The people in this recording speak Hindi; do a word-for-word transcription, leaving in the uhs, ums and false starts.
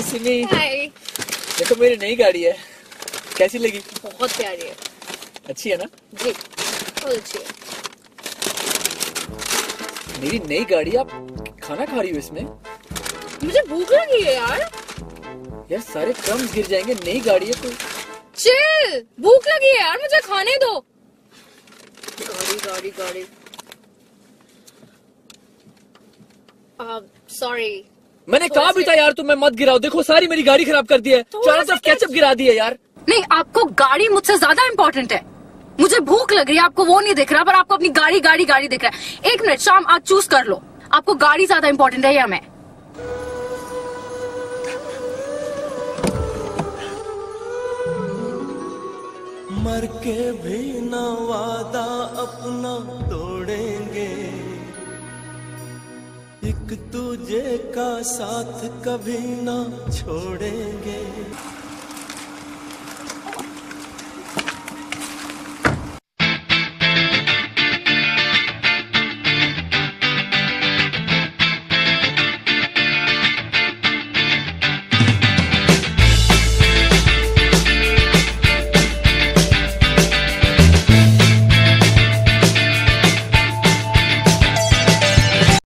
सिमी। हाय। देखो मेरी नई गाड़ी है, कैसी लगी? बहुत प्यारी है। अच्छी है ना? जी बहुत अच्छी है। मेरी नई गाड़ी, आप खाना खा रही हो इसमें? मुझे भूख लगी है यार। यार सारे क्रम्स गिर जाएंगे, नई गाड़ी है तो। चिल, भूख लगी है यार, मुझे खाने दो। गाड़ी गाड़ी गाड़ी। सॉरी। मैंने कहा भी था यार तुम्हें मत गिराओ, देखो सारी मेरी गाड़ी खराब कर दी है, चारों तरफ केचप गिरा दी है यार। नहीं, आपको गाड़ी मुझसे ज्यादा इम्पोर्टेंट है। मुझे भूख लग रही है, आपको वो नहीं दिख रहा, पर आपको अपनी गाड़ी गाड़ी गाड़ी दिख रहा है। एक मिनट शाम, आज चूज कर लो, आपको गाड़ी ज्यादा इम्पोर्टेंट है या मैं? मर के भी ना वादा अपना तोड़ेंगे, एक दूजे का साथ कभी ना छोड़ेंगे।